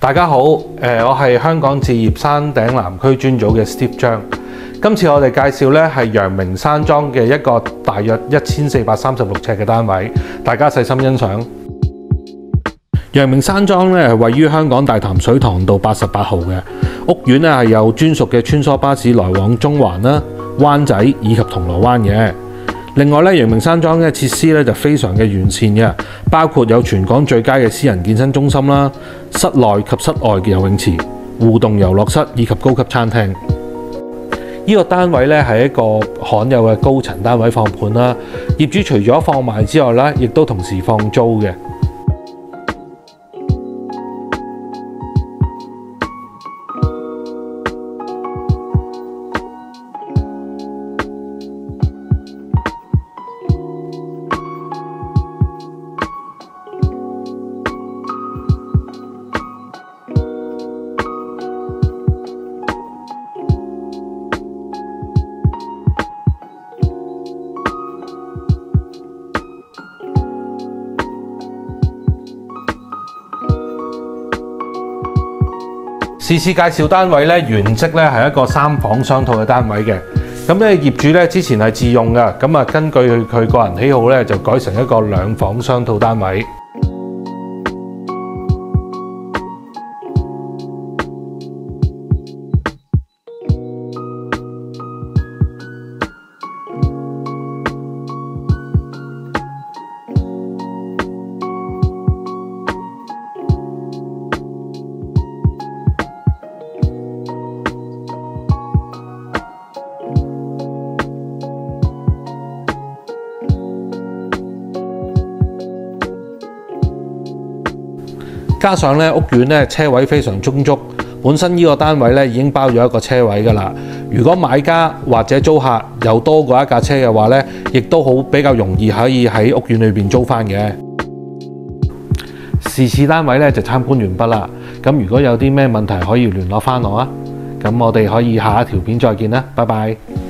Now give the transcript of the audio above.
大家好，我係香港置業山頂南區專組嘅 Steve 張。今次我哋介紹咧係陽明山莊嘅一個大約1436尺嘅單位，大家細心欣賞。陽明山莊咧係位於香港大潭水塘道88號嘅屋苑咧，係有專屬嘅穿梭巴士來往中環啦、灣仔以及銅鑼灣嘅。另外咧，陽明山莊嘅設施咧就非常嘅完善嘅，包括有全港最佳嘅私人健身中心啦、室內及室外嘅游泳池、互動遊樂室以及高級餐廳。呢個單位咧係一個罕有嘅高層單位放盤啦，業主除咗放賣之外咧，亦都同時放租嘅。是次介紹單位咧，原則咧係一個3房雙套嘅單位嘅。咁咧業主咧之前係自用嘅，咁啊根據佢個人喜好咧，就改成一個2房雙套單位。加上咧屋苑咧車位非常充足，本身呢個單位咧已經包咗一個車位㗎啦。如果買家或者租客有多過一架車嘅話咧，亦都比較容易可以喺屋苑裏邊租翻嘅。是次單位咧就參觀完畢啦。咁如果有啲咩問題可以聯絡翻我啊。咁我哋可以下一條片再見啦，拜拜。